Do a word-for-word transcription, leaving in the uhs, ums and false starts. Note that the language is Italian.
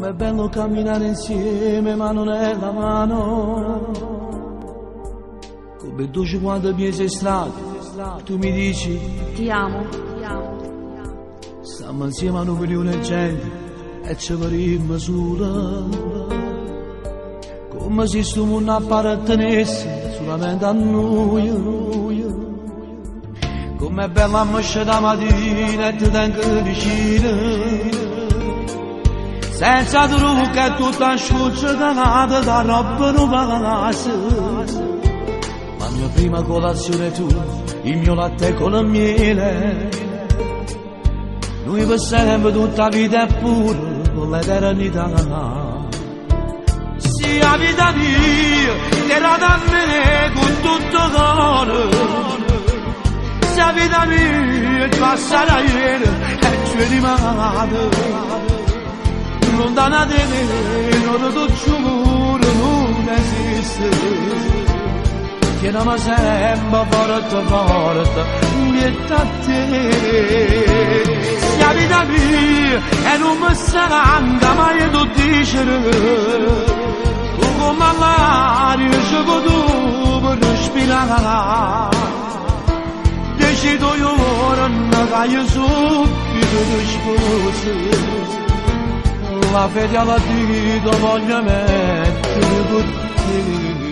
Com'è bello camminare insieme mano nella mano. Come dolce quando mi sei stato, tu mi dici ti amo, ti amo. Stiamo insieme a un milione di gente e ci vorremmo solo. Come se sto mondo appartenesse solamente a noi. Com'è bella a mesce da mattina e ti tengo vicino. Senza trucca e tutta asciugginata da roba nuova. La mia prima colazione tu, il mio latte con il miele. Noi per sempre tutta vita è pura con l'eternità. Sia vita mia, che era da me con tutto cuore. Sia vita mia, che passerà ieri e ci rimane. Lontana da me, non ti giuro, non esiste. Chiamami sempre forte, forte, niente a te. Sia vita mia e non mi stanca mai tu dicere. Tu come l'aria ci tu per respirare. Decido io ora che io subito ti sposo. La fede alla dita voglio mettere per te.